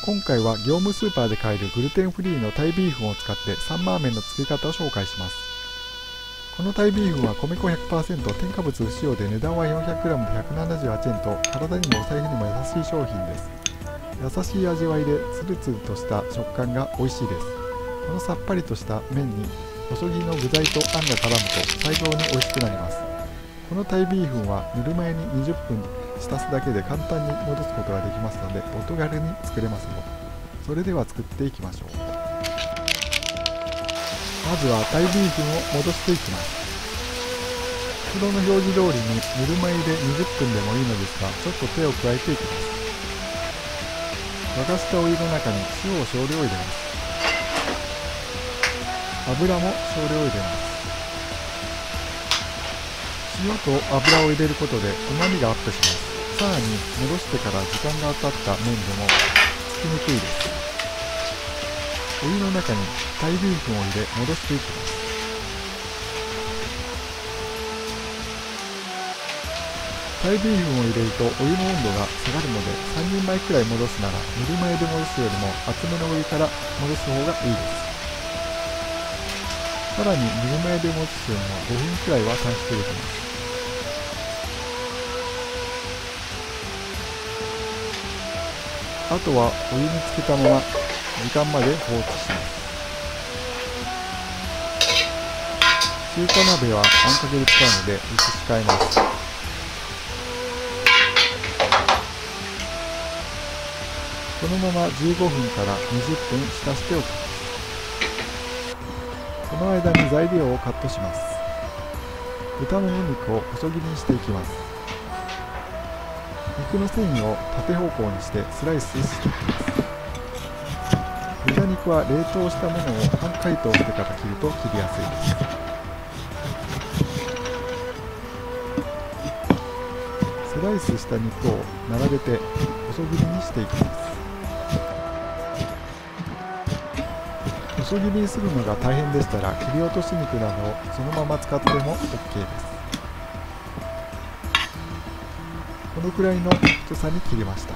今回は業務スーパーで買えるグルテンフリーのタイビーフンを使ってサンマー麺の作り方を紹介します。このタイビーフンは米粉 100% 添加物不使用で値段は 400g で178円と体にもお財布にも優しい商品です。優しい味わいでツルツルとした食感が美味しいです。このさっぱりとした麺に細切りの具材とあんが絡むと最高に美味しくなります。このタイビーフンはぬるま湯に20分浸すだけで簡単に戻すことができますのでお手軽に作れますよ。それでは作っていきましょう。まずはタイビーフンを戻していきます。袋の表示通りにぬるま湯で20分でもいいのですが、ちょっと手を加えていきます。沸かしたお湯の中に塩を少量入れます。油も少量入れます。塩と油を入れることで旨味がアップします。さらに戻してから時間が経った麺でもつきにくいです。お湯の中にタイビーフンを入れ戻していきます。タイビーフンを入れるとお湯の温度が下がるので3人前くらい戻すならぬるま湯で戻すよりも熱めのお湯から戻す方がいいです。さらにぬるま湯で戻すよりも5分くらいは短縮できます。あとはお湯につけたまま時間まで放置します。中華鍋はあんかけで使うので薄く使います。このまま15分から20分浸しておきます。この間に材料をカットします。豚もも肉を細切りにしていきます。肉の繊維を縦方向にしてスライスしていきます。豚肉は冷凍したものを半解凍してから切ると切りやすいです。スライスした肉を並べて細切りにしていきます。細切りにするのが大変でしたら切り落とし肉などをそのまま使っても OK です。このくらいの太さに切りました。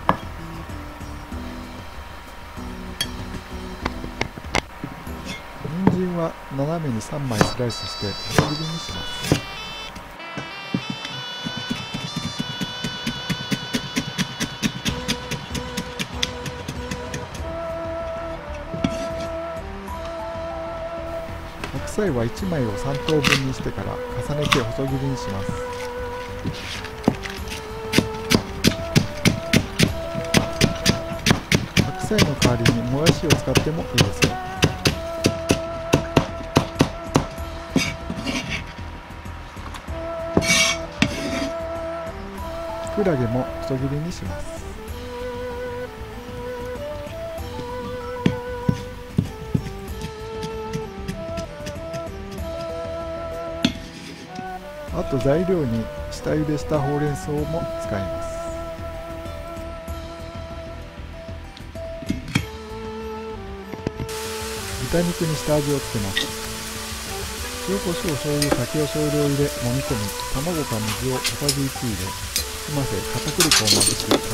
人参は斜めに3枚スライスして細切りにします。白菜は1枚を3等分にしてから重ねて細切りにします。白菜の代わりにもやしを使ってもいいですよ。きくらげも細切りにします。あと材料に下茹でしたほうれん草も使います。豚肉に下味をつけます。塩コショウ、醤油、酒を少量入れ揉み込み、卵か水を小さじ1入れ澄ませ片栗粉をまぶし絡めます。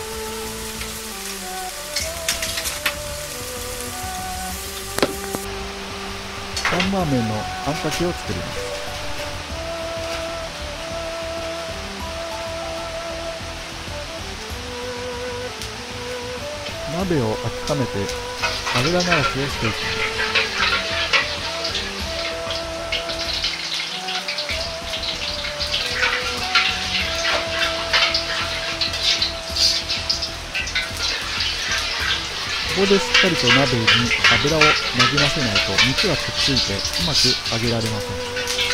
サンマー麺のあんかけを作ります。鍋を温めて油流しをしていきます。ここでしっかりと鍋に油をなじませないと肉がくっついてうまく揚げられません。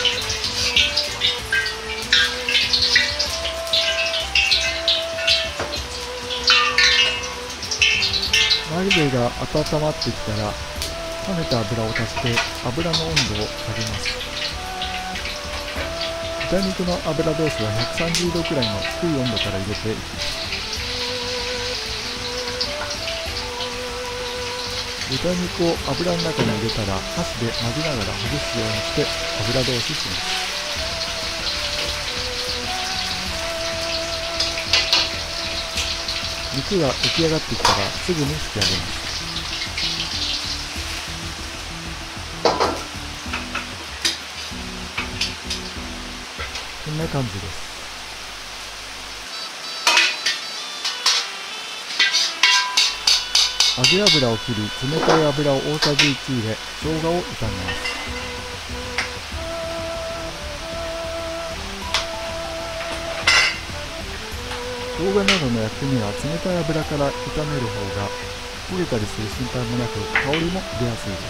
鍋が温まってきたら冷めた油を足して油の温度を下げます。豚肉の油同士は130度くらいの低い温度から入れていきます。豚肉を油の中に入れたら箸で混ぜながらほぐすようにして油通しします。 肉が浮き上がってきたらすぐに引き上げます。こんな感じです。揚げ油を切り、冷たい油を大さじ1入れ、生姜を炒めます。生姜などの薬味は冷たい油から炒める方が焦げたりする心配もなく、香りも出やすいです。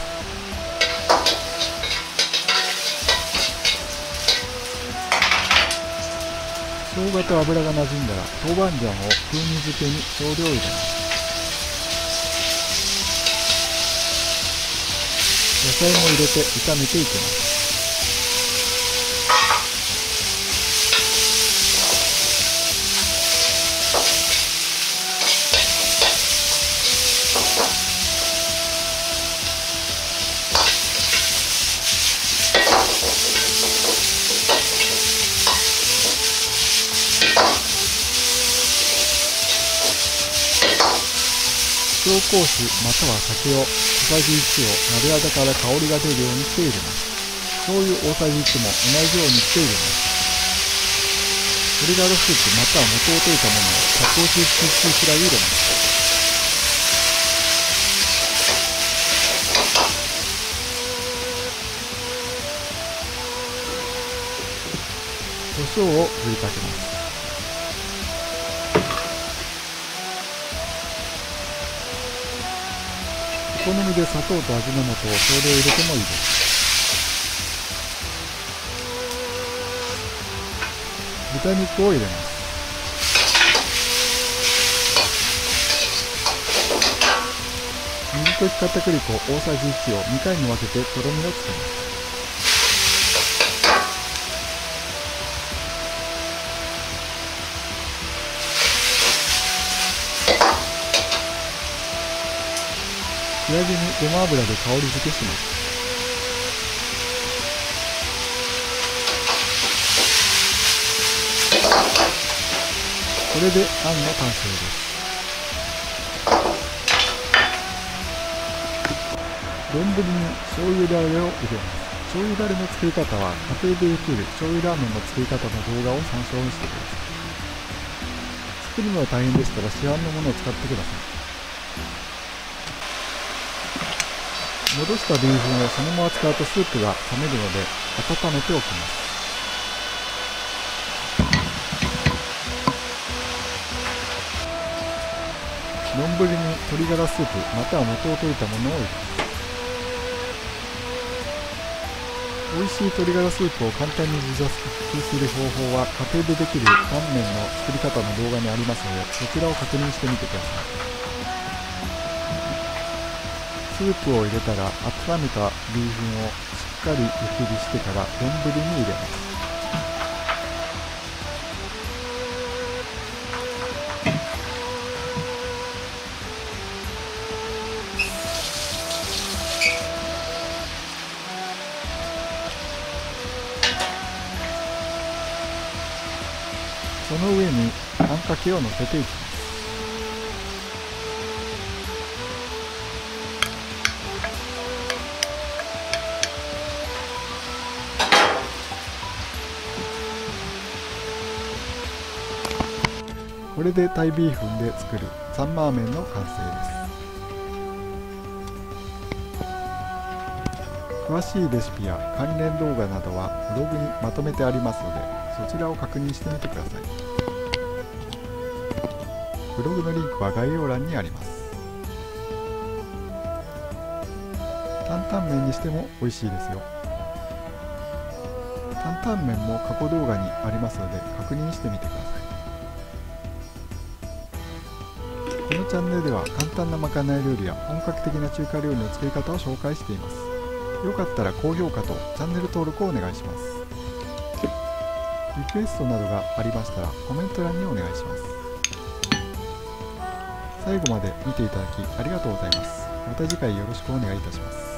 生姜と油が馴染んだら豆板醤を風味付けに少量入れます。野菜も入れて炒めていきます。紹興酒または酒を小さじ1を鍋肌から香りが出るようにして入れます。醤油大さじ1も同じようにして入れます。鶏ガラスープまたは元を溶いたものを加工しくらい入れます。胡椒を振りかけます。お好みで砂糖と味の素を少量入れてもいいです。豚肉を入れます。水溶き片栗粉大さじ1を2回に分けてとろみをつけます。仕上げにごま油で香り付けします。これであんの完成です。丼に醤油だれを入れます。醤油だれの作り方は家庭でできる醤油ラーメンの作り方の動画を参照してください。作るのが大変でしたら市販のものを使ってください。戻したビーフンをそのまま使うとスープが冷めるので温めておきます。丼に鶏ガラスープまたは元を溶いたものを入れます。美味しい鶏ガラスープを簡単に自作する方法は家庭でできるタンメンの作り方の動画にありますので、そちらを確認してみてください。スープを入れたら温めたビーフンをしっかり湯切りしてから丼に入れます。その上にあんかけを乗せていきます。これでタイビーフンで作るサンマーメンの完成です。詳しいレシピや関連動画などはブログにまとめてありますので、そちらを確認してみてください。ブログのリンクは概要欄にあります。担々麺にしても美味しいですよ。担々麺も過去動画にありますので確認してみてください。このチャンネルでは簡単なまかない料理や本格的な中華料理の作り方を紹介しています。よかったら高評価とチャンネル登録をお願いします。リクエストなどがありましたらコメント欄にお願いします。最後まで見ていただきありがとうございます。また次回よろしくお願いいたします。